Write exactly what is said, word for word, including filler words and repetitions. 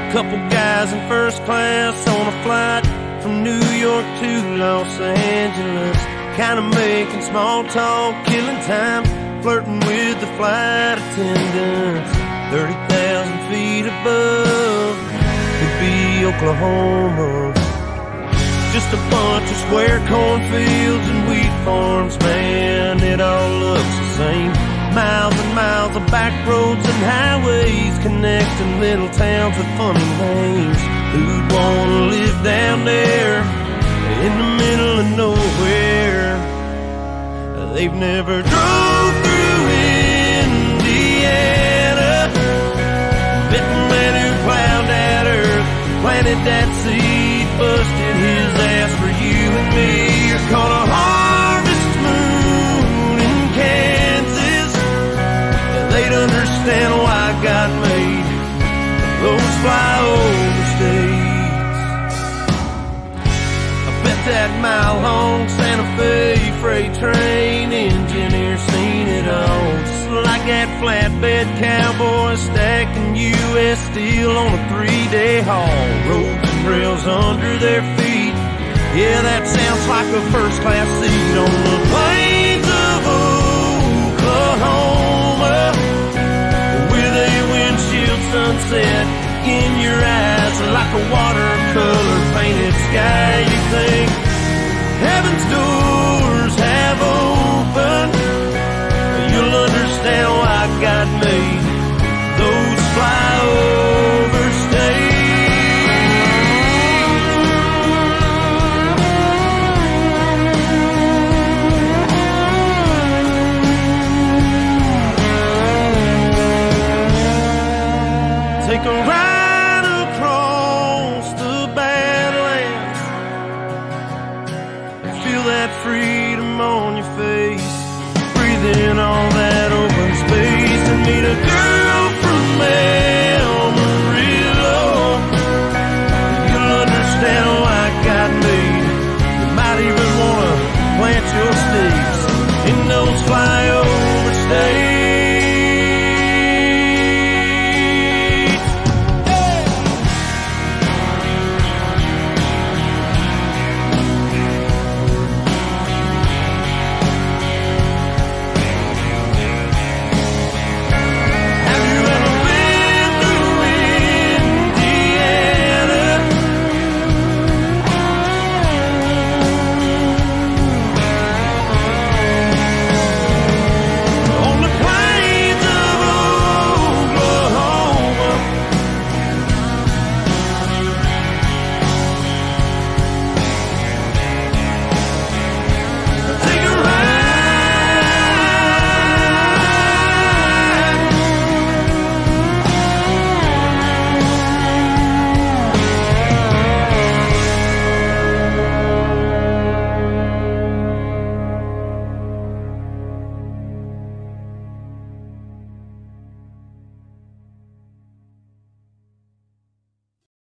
Couple guys in first class on a flight from New York to Los Angeles, kinda making small talk, killing time, flirting with the flight attendants. Thirty thousand feet above would be Oklahoma. Just a bunch of square cornfields and wheat farms, man, it all looks the same. Miles and miles of back roads and highways connecting little towns with funny names. Who'd wanna live down there in the middle of nowhere? They've never drove through Indiana, met the man who plowed that earth, planted that seed, busted his ass for you and me. You're caught a harvest moon in Kansas. They'd understand why God made those flyover states. I bet that mile-long Santa Fe freight train engineer seen it all, just like that flatbed cowboy stacking U S steel on a three-day haul. Roads and rails under their feet, yeah, that sounds like a first-class seat on the plains of Oklahoma, with a windshield sunset in your eyes, like a watercolor painted sky. You think heaven's doors have opened, you'll understand why God made those fly